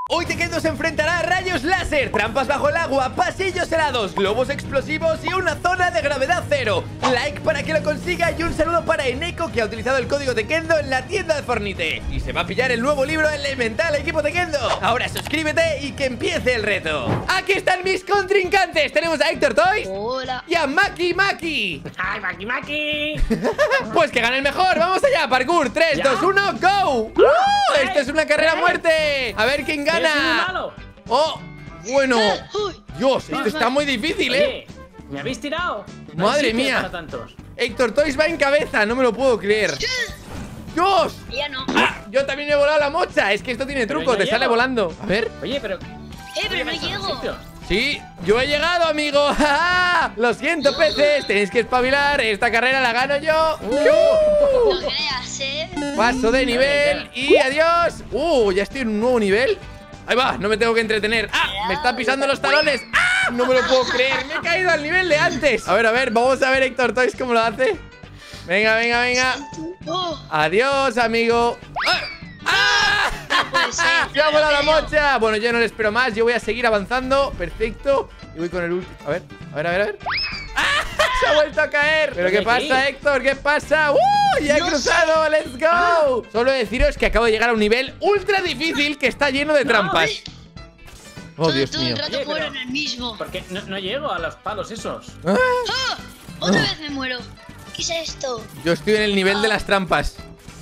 Hoy Tequendo se enfrentará a rayos láser, trampas bajo el agua, pasillos helados, globos explosivos y una zona de gravedad cero. Like para que lo consiga y un saludo para Eneco, que ha utilizado el código Tequendo en la tienda de Fornite y se va a pillar el nuevo libro Elemental Equipo Tequendo. Ahora suscríbete y que empiece el reto. Aquí están mis contrincantes. Tenemos a Héctor Toys. Hola. Y a Maki Maki. ¡Ay, Maki Maki! Pues que gane el mejor. Vamos allá, parkour. 3, 2, 1, go. Esto es una carrera a muerte. A ver quién gana. ¡Es muy malo! Oh, bueno. Uy. Dios, esto está muy difícil, Oye, ¿me habéis tirado? No Madre hay sitio mía. para tantos. Héctor Toys va en cabeza, no me lo puedo creer. ¡Dios! Ya no. Yo también he volado la mocha. Es que esto tiene Pero truco, ya te sale llego. volando. A ver. Oye, pero... Pero no ¿dónde están los llego. sitios? Sí, yo he llegado, amigo. ¡Ja, ja! Lo siento, peces. Tenéis que espabilar. Esta carrera la gano yo. No creas, Paso de nivel y adiós. Ya estoy en un nuevo nivel. Ahí va, no me tengo que entretener. ¡Ah! Me está pisando los talones. ¡Ah! No me lo puedo creer. Me he caído al nivel de antes. A ver, vamos a ver Héctor Toys cómo lo hace. Venga, venga, venga. Oh, Adiós, amigo. ¡Ah! ¡Ah! puede ser. ¡Se ha volado la mocha! Bueno, yo no le espero más. Yo voy a seguir avanzando. Perfecto. Y voy con el último. A ver. ¡Ah! ¡Se ha vuelto a caer! ¿Pero qué pasa, Héctor? ¿Qué pasa? ¡Ya he cruzado! ¡Let's go! Solo deciros que acabo de llegar a un nivel ultra difícil que está lleno de trampas. Oh, Dios todo mío. el rato Oye, muero pero- en el mismo. ¿Por qué no llego a los palos esos? Ah, ¡Ah! Otra vez me muero. ¿Qué es esto? Yo estoy en el nivel de las trampas.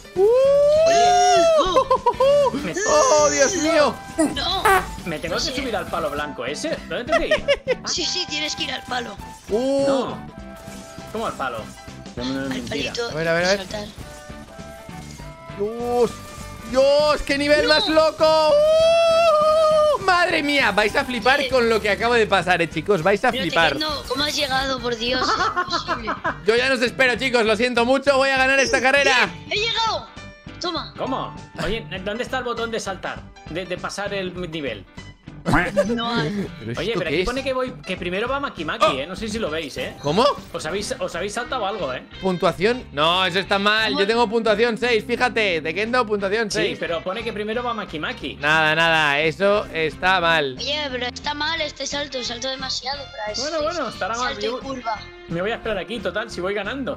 ¡Oh, Dios mío! No. ¿Me tengo que subir al palo blanco ese? ¿Dónde tengo que ir? Sí, tienes que ir al palo. No. ¿Cómo al palo? No, Al mentira. palito. A ver. Saltar. Dios, qué nivel más loco. Madre mía, vais a flipar con lo que acabo de pasar, chicos. Vais a Pero flipar. Tequendo, ¿cómo has llegado? Por Dios, es imposible. Yo ya no os espero, chicos. Lo siento mucho. Voy a ganar esta carrera. ¡He llegado! Toma. ¿Cómo? Oye, ¿dónde está el botón de saltar? De pasar el nivel. No hay. Oye, pero aquí pone que primero va Maki Maki, No sé si lo veis, ¿Cómo? Os habéis saltado algo, ¿Puntuación? No, eso está mal. Yo tengo puntuación 6, fíjate. Tequendo, puntuación 6. Sí, pero pone que primero va Maki Maki. Nada. Eso está mal. Oye, pero está mal este salto. Salto demasiado para eso. Bueno, estará mal. Salto y curva. Me voy a esperar aquí, total, si voy ganando.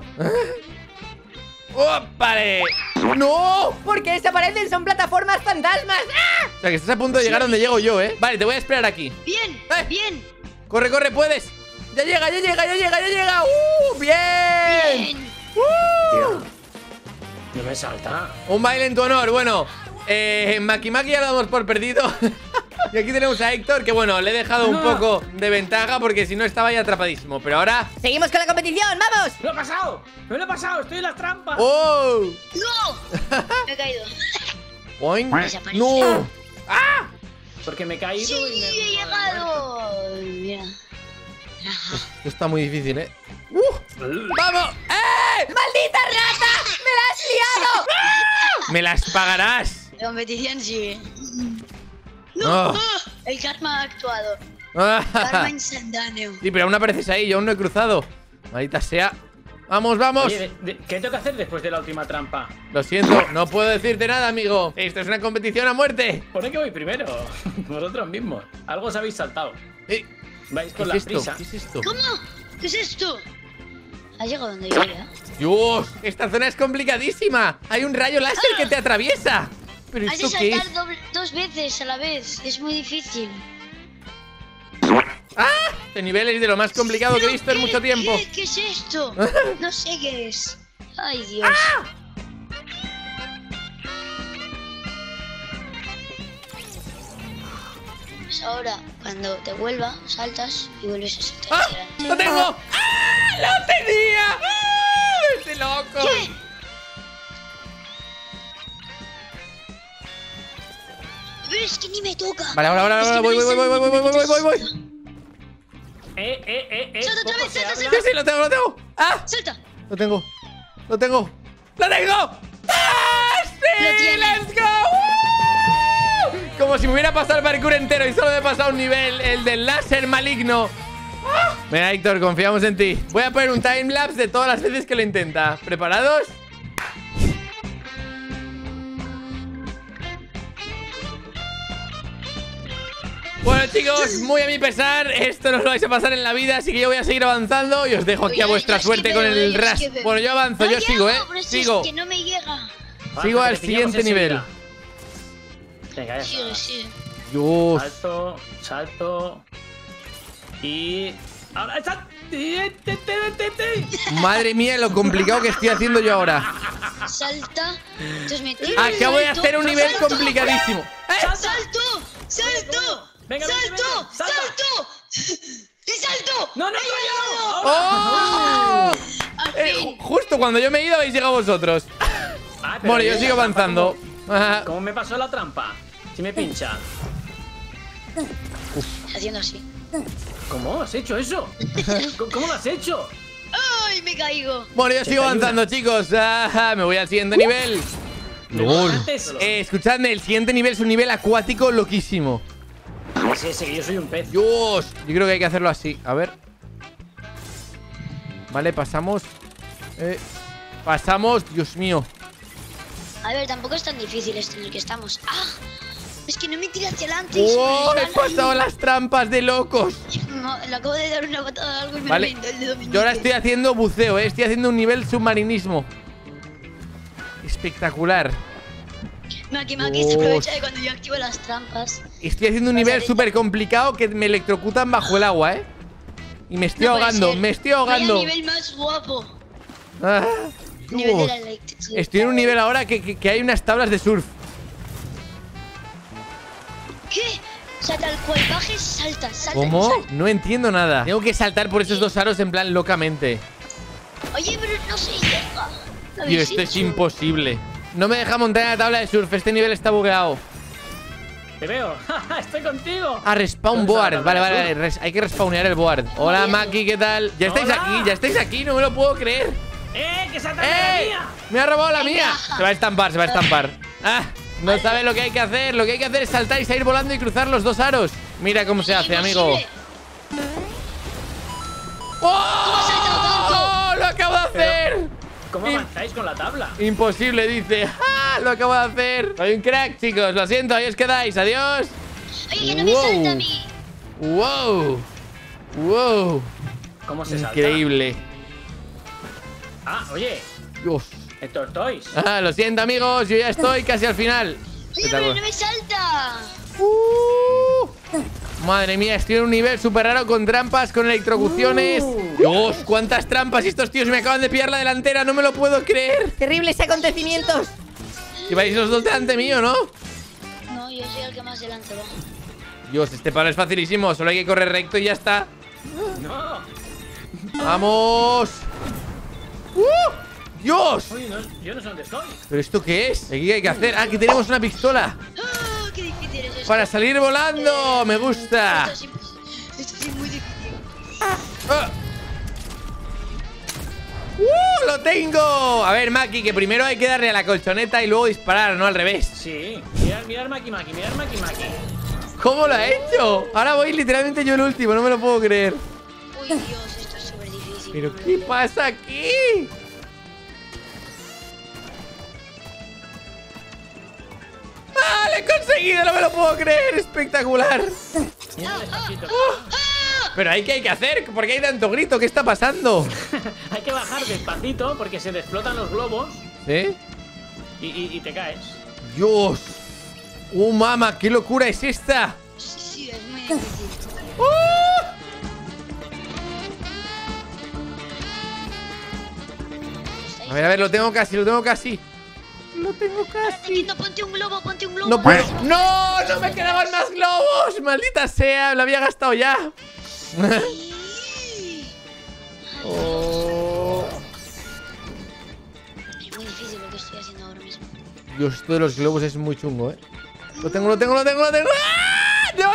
¡Vale! ¡No! Porque desaparecen, son plataformas fantasmas. ¡Ah! O sea, que estás a punto de llegar donde llego yo, ¿eh? Vale, te voy a esperar aquí. Bien, ¡Eh! bien. Corre, puedes. Ya llega. ¡Bien! Bien. Tío, no me salta. Un baile en tu honor. Bueno, Maki Maki ya lo damos por perdido. Y aquí tenemos a Héctor, que bueno, le he dejado un poco de ventaja porque si no estaba ya atrapadísimo. Pero ahora... Seguimos con la competición, vamos. ¡Me lo he pasado! ¡Me lo he pasado! ¡Estoy en las trampas! ¡Oh! ¡No! Me he caído. Boing. Desapareció. ¡No! ¡Ah! Porque me he caído ¡Sí, y me... he llegado! Mira. Esto está muy difícil, ¿eh? ¡Vamos! ¡Maldita rata! ¡Me la has liado! ¡Me las pagarás! La competición sigue. No. ¡No! El karma ha actuado. Ah. Karma instantáneo. Sí, pero aún apareces ahí, yo aún no he cruzado. Maldita sea. ¡Vamos! Oye, ¿qué tengo que hacer después de la última trampa? Lo siento, no puedo decirte nada, amigo. Esto es una competición a muerte. Pone que voy primero. Vosotros mismos. Algo os habéis saltado. Vais ¿Qué con es la esto? prisa. ¿Qué es esto? ¿Cómo? ¿Qué es esto? ¿Has llegado donde yo ya? Dios, esta zona es complicadísima. Hay un rayo láser que te atraviesa. ¿Pero Has de esto qué es? saltar dos veces a la vez. Es muy difícil. ¡Ah! Este nivel es de lo más complicado que he visto en mucho tiempo. ¿Qué es esto? No sé qué es. Ay, Dios. Pues ahora, cuando te vuelva, saltas y vuelves a saltar ¡Ah! hacia adelante. ¡Lo tengo! ¡Ah! ¡Lo tenía! ¡Ah! ¡Estoy loco! ¿Qué? Pero es que ni me toca. Vale, ahora, Es que voy. me Salta otra poco vez, se salta, habla. Sí, sí, lo tengo. ¡Ah! Salta. Lo tengo. ¡Ah! ¡Sí! Lo tienes. ¡Let's go! ¡Woo! Como si me hubiera pasado el parkour entero y solo me he pasado un nivel, el del láser maligno. ¡Ah! Venga, Héctor, confiamos en ti. Voy a poner un timelapse de todas las veces que lo intenta. ¿Preparados? Bueno, chicos, muy a mi pesar, esto no lo vais a pasar en la vida, así que yo voy a seguir avanzando y os dejo aquí a vuestra suerte con el ras. Bueno, yo avanzo, yo sigo, sigo. Que no me llega. Sigo al siguiente nivel. Venga, ya Sigue, está. sigue. Dios. Salto, salto. Y... ahora salto. Madre mía, lo complicado que estoy haciendo yo ahora. Salta. Entonces me tiro. Acabo de salto, hacer un nivel salto, complicadísimo. ¡Salto! ¡Salto! Venga, ¡Salto! salta. ¡Salto! ¡Y salto! ¡No, no, no! ¡Oh! Al fin. Justo cuando yo me he ido habéis llegado vosotros. Ah, pero Bueno, yo sigo avanzando. ¿Cómo me pasó la trampa? Si me pincha. Haciendo así. ¿Cómo has hecho eso? ¿Cómo lo has hecho? ¡Ay, me caigo! Bueno, yo sigo avanzando, chicos. Me voy al siguiente nivel. LOL. Escuchadme, el siguiente nivel es un nivel acuático loquísimo. Sí, sí, que yo soy un pez. Dios, yo creo que hay que hacerlo así. A ver. Vale, pasamos. Pasamos, Dios mío. A ver, tampoco es tan difícil este en el que estamos. ¡Ah! Es que no me tira hacia adelante. ¡Oh! He pasado las trampas de locos. No, le acabo de dar una patada a algo y me Vale, rindo el dedo meñique. yo ahora estoy haciendo buceo, estoy haciendo un nivel submarinismo. Espectacular. Maki se aprovecha de cuando yo activo las trampas. Estoy haciendo un nivel súper complicado que me electrocutan bajo el agua, Y me estoy No puede ahogando, ser. me estoy ahogando. Vaya nivel más guapo. Ah, Nivel de Dios. la electricidad. Estoy en un nivel ahora que hay unas tablas de surf. ¿Qué? O sea, tal cual bajes, salta. ¿Cómo? Salta. No entiendo nada. Tengo que saltar por esos dos aros en plan locamente. Oye, pero no se llega. ¿Lo Tío, habéis esto es hecho? imposible. No me deja montar en la tabla de surf. Este nivel está bugueado. Te veo. Estoy contigo. Ah, respawn ¿Dónde está la board. tabla Vale, de vale, surf? vale. Hay que respawnear el board. Hola, Maki, ¿qué tal? Ya estáis Hola. aquí, ya estáis aquí. No me lo puedo creer. ¡Que se atrapa la ¡Eh! mía! Me ha robado la Venga. mía. Se va a estampar, se va a estampar. Ah, no sabe lo que hay que hacer. Lo que hay que hacer es saltar y salir volando y cruzar los dos aros. Mira cómo se hace, amigo. Imposible. ¡Oh! saltado tanto? ¡Oh! ¡Lo acabo de hacer! ¿Cómo avanzáis con la tabla? Imposible, dice. ¡Ah! Lo acabo de hacer. Soy un crack, chicos. Lo siento, ahí os quedáis. Adiós. Oye, que no me salta a mí. ¡Wow! ¡Wow! ¿Cómo se salta? Increíble. Ah, oye, Dios. el Tortoise. Ah, lo siento, amigos. Yo ya estoy casi al final. Oye, pero no me salta. Madre mía, estoy en un nivel súper raro con trampas, con electrocuciones. Dios, cuántas trampas. Y estos tíos me acaban de pillar la delantera. No me lo puedo creer. Terribles acontecimientos. Y vais los dos delante mío, ¿no? No, yo soy el que más delante va. Dios, este palo es facilísimo. Solo hay que correr recto y ya está. No. ¡Vamos! ¡Dios! Oye, yo no sé dónde estoy. ¿Pero esto qué es? ¿Aquí qué hay que hacer? ¡Ah, aquí tenemos una pistola! ¡Ah, qué difícil es esto! ¡Para salir volando! ¡Me gusta! Esto sí es muy difícil. ¡Ah! ¡Lo tengo! A ver, Maki, que primero hay que darle a la colchoneta y luego disparar, no al revés. Sí. Mirar Maki. ¿Cómo lo ha hecho? Ahora voy literalmente yo el último, no me lo puedo creer. Uy, Dios, esto es súper difícil. ¿Pero qué pasa aquí? ¡Ah, lo he conseguido! No me lo puedo creer. Espectacular. Mira despacito. ¿Pero ahí qué hay que hacer? ¿Por qué hay tanto grito? ¿Qué está pasando? Hay que bajar despacito porque se te explotan los globos ¿Eh? y te caes. Dios. ¡Oh, mamá! ¿Qué locura es esta? Sí, es muy difícil. A ver, lo tengo casi, lo tengo casi. Lo tengo casi. Pequeño, ponte un globo. No puedo. ¡No! ¡No me quedaban más globos! ¡Maldita sea! Lo había gastado ya. Oh. Es muy difícil lo que estoy haciendo ahora mismo. Dios, esto de los globos es muy chungo, ¿eh? Lo tengo. ¡Ah! ¡No!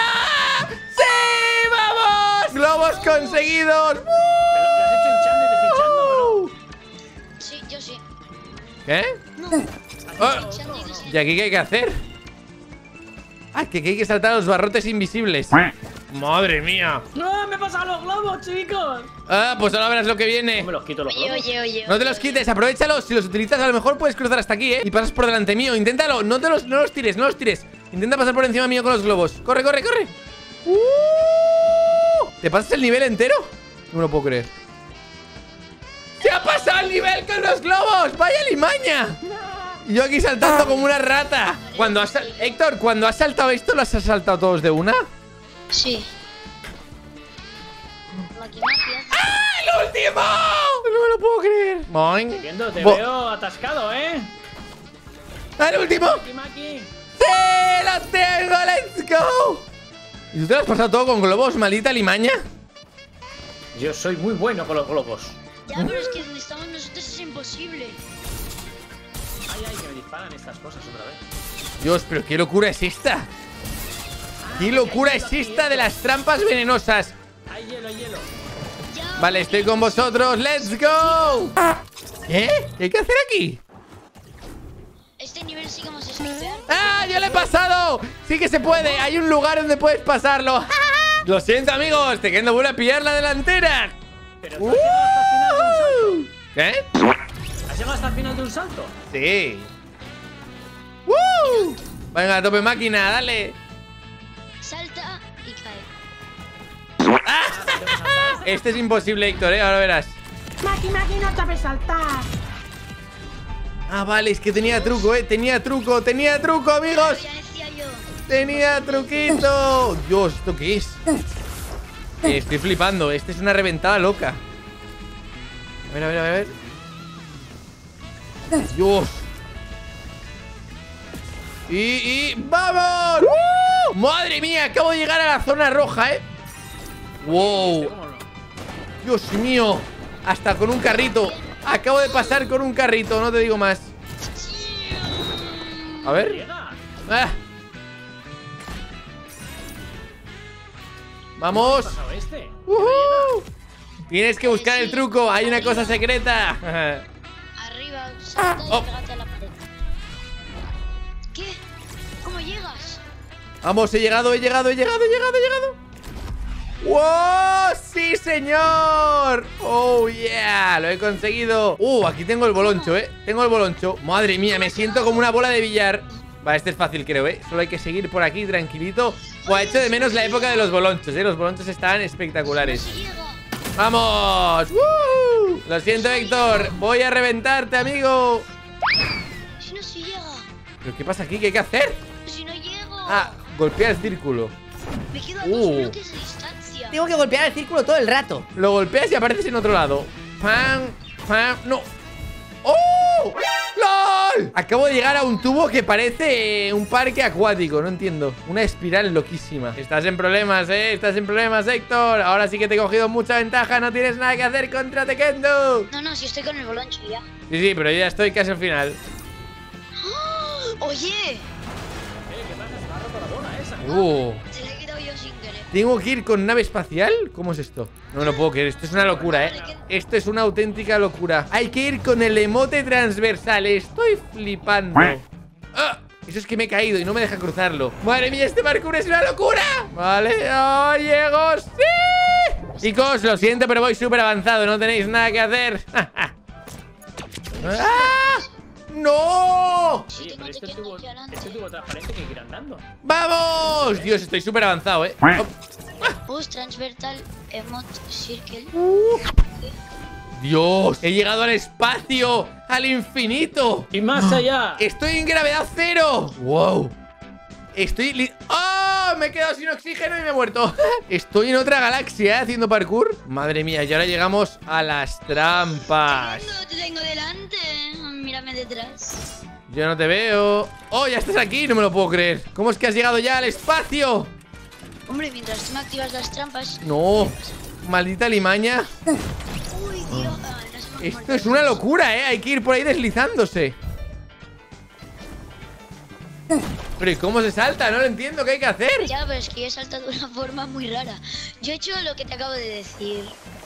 ¡Sí! ¡Vamos! ¡Globos conseguidos! ¿Pero lo has hecho hinchando y deshinchando o no? Sí, yo sí. ¿Qué? No. Ah. ¿Y aquí qué hay que hacer? Ah, que hay que saltar a los barrotes invisibles. Madre mía. ¡No! ¡Me he pasado los globos, chicos! Ah, pues ahora verás lo que viene. No me los quito los globos. Oye. No te los quites, aprovechalos. Si los utilizas, a lo mejor puedes cruzar hasta aquí, ¿eh? Y pasas por delante mío. Inténtalo. No los tires, no los tires. Intenta pasar por encima mío con los globos. Corre, corre, corre. ¿Te pasas el nivel entero? No me lo puedo creer. ¡Se ha pasado el nivel con los globos! ¡Vaya limaña! Y yo aquí saltando como una rata. Héctor, cuando has saltado esto, ¿los has saltado todos de una? Sí. ¡Ah, el último! No me lo puedo creer. Moin. Viendo, te veo atascado, ¿eh? ¡El último! Maki. ¡Sí! ¡Lo tengo! ¡Let's go! ¿Y tú te lo has pasado todo con globos, maldita limaña? Yo soy muy bueno con los globos. Ya, pero es que donde estamos nosotros es imposible. Ay, que me disparan estas cosas otra vez. Dios, pero qué locura es esta. ¿Qué locura es esta de las trampas venenosas? Hay hielo, hay hielo. Ya, Vale, estoy con vosotros. ¡Let's go! ¿Qué? ¿Qué hay que hacer aquí? este nivel sí que vamos a esquipear. ¡Ah! ¡Yo lo he pasado! ¡Sí que se puede! Hay un lugar donde puedes pasarlo. Lo siento, amigos. Te quedo vuelve a pillar la delantera. Pero tú has llegado hasta el final de un salto. ¿Qué? ¿Has llegado hasta el final de un salto? Sí. ¡Woo! Venga, a tope máquina, dale. Salta y cae. Este es imposible, Héctor, ahora verás. Maki, no sabes saltar. Ah, vale, es que tenía truco, tenía truco, amigos. Ya decía yo. Tenía truquito. Dios, ¿esto qué es? Estoy flipando, este es una reventada loca. A ver. Dios. Y ¡vamos! ¡Uh! ¡Madre mía! Acabo de llegar a la zona roja, ¡Wow! Dios mío. Hasta con un carrito. Acabo de pasar con un carrito, no te digo más. A ver. Ah. Vamos. Tienes que buscar el truco. Hay una cosa secreta. Arriba, salta y pégate a la pared. ¿Qué? ¿Cómo llegas? Vamos, he llegado. ¡Wow! ¡Sí, señor! ¡Oh, yeah! Lo he conseguido. Aquí tengo el boloncho, Tengo el boloncho. Madre mía, me siento como una bola de billar. Vale, este es fácil, creo, Solo hay que seguir por aquí, tranquilito. Buah, echo de menos la época de los bolonchos, Los bolonchos estaban espectaculares. ¡Vamos! ¡Woo! Lo siento, Héctor. Voy a reventarte, amigo. Si no se llega. ¿Pero qué pasa aquí? ¿Qué hay que hacer? Si no llego. Ah, golpea el círculo. Me quedo a 2 bloques de distancia. Tengo que golpear el círculo todo el rato. Lo golpeas y apareces en otro lado. ¡Pam! ¡Pam! ¡No! ¡Oh! ¡Lol! Acabo de llegar a un tubo que parece un parque acuático. No entiendo. Una espiral loquísima. Estás en problemas, Estás en problemas, Héctor. Ahora sí que te he cogido mucha ventaja. No tienes nada que hacer contra Tekendo. No, si estoy con el boloncho ya. Sí, pero yo ya estoy casi al final. Oye. ¿Qué pasa? Se me ha roto la bola esa. Se la he quitado yo sin querer. ¿Tengo que ir con nave espacial? ¿Cómo es esto? No me lo puedo creer, esto es una locura, Esto es una auténtica locura. Hay que ir con el emote transversal. Estoy flipando. Eso es que me he caído y no me deja cruzarlo. Madre mía, este parkour es una locura. Vale, llego. ¡Sí! Chicos, lo siento, pero voy súper avanzado. No tenéis nada que hacer. ¡No! Oye, pero este tubo transparente que ir andando. ¡Vamos! Dios, estoy súper avanzado, Push transversal emote circle. Dios, he llegado al espacio, al infinito. Y más allá. Estoy en gravedad cero. Wow. Me he quedado sin oxígeno y me he muerto. Estoy en otra galaxia, haciendo parkour. Madre mía, y ahora llegamos a las trampas. Te tengo delante. Mírame detrás. Yo no te veo. Ya estás aquí, no me lo puedo creer. ¿Cómo es que has llegado ya al espacio? Hombre, mientras tú me activas las trampas. No, maldita limaña. Uy, Dios. Esto es una locura, Hay que ir por ahí deslizándose. Pero ¿y cómo se salta? No lo entiendo, ¿qué hay que hacer? Ya, pero es que yo he saltado de una forma muy rara. Yo he hecho lo que te acabo de decir.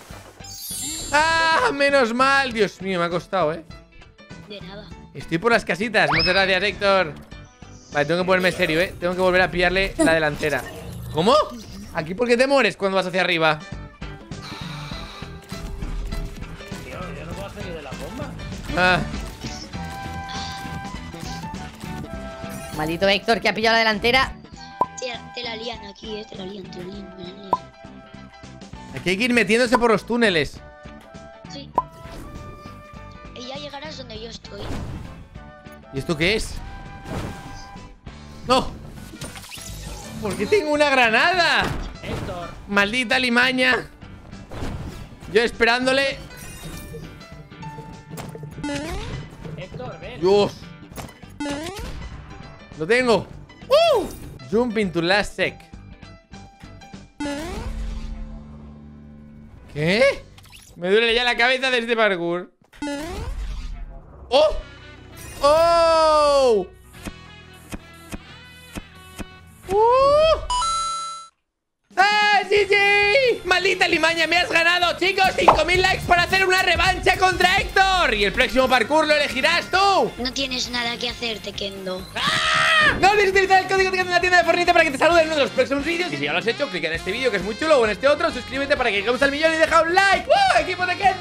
Menos mal. Dios mío, me ha costado, De nada. Estoy por las casitas. Muchas gracias, Héctor. Vale, tengo que ponerme serio, Tengo que volver a pillarle la delantera. ¿Cómo? ¿Aquí por qué te mueres cuando vas hacia arriba? Tío, yo no puedo salir de la bomba. Ah. Maldito Héctor, que ha pillado la delantera. Te la lían aquí, te la lían, te la lían, te la lían. Aquí hay que ir metiéndose por los túneles. Sí. Y ya llegarás donde yo estoy. ¿Y esto qué es? ¡No! ¿Por qué tengo una granada? Héctor. Maldita limaña. Yo esperándole. Héctor, ven. Dios. Lo tengo. Jump into last sec. ¿Qué? Me duele ya la cabeza de este parkour. ¡Oh! ¡Oh! ¡Ah, sí, sí! ¡Maldita limaña! ¡Me has ganado, chicos! 5000 likes para hacer una revancha contra Héctor. Y el próximo parkour lo elegirás tú. No tienes nada que hacerte, Kendo. No olvides utilizar el código de en la tienda de Fortnite para que te saluden en uno de los próximos vídeos. Y si ya lo has hecho, clica en este vídeo que es muy chulo o en este otro. Suscríbete para que lleguemos al millón y deja un like. ¡Equipo de Kendo!